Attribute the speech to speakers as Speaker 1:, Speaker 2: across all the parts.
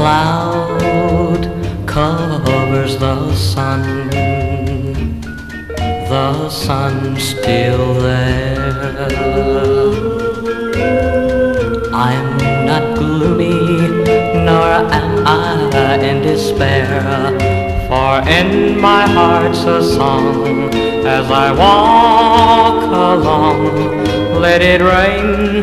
Speaker 1: cloud covers the sun's still there. I'm not gloomy, nor am I in despair, for in my heart's a song as I walk along. Let it rain,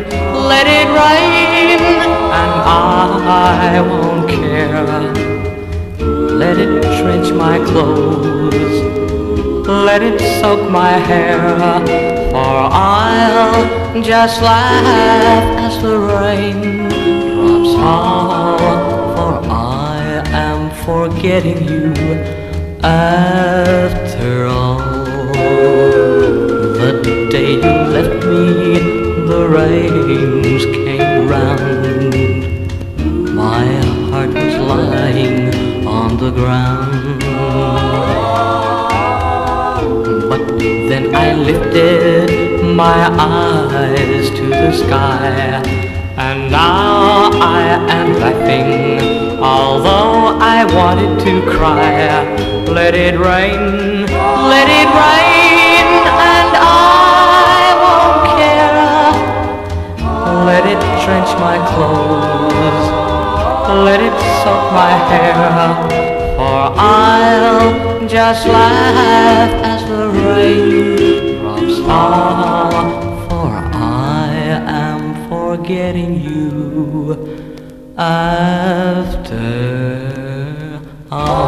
Speaker 1: and I won't care. Let it drench my clothes, let it soak my hair, for I'll just laugh as the rain drops fall, for I am forgetting you after all. The day you left me, the rains came round. My heart was lying on the ground. But then I lifted my eyes to the sky, and now I am laughing, although I wanted to cry. Let it rain, and I won't care. Let it drench my clothes, let it soak my hair, for I'll just laugh as the rain drops fall, for I am forgetting you after all.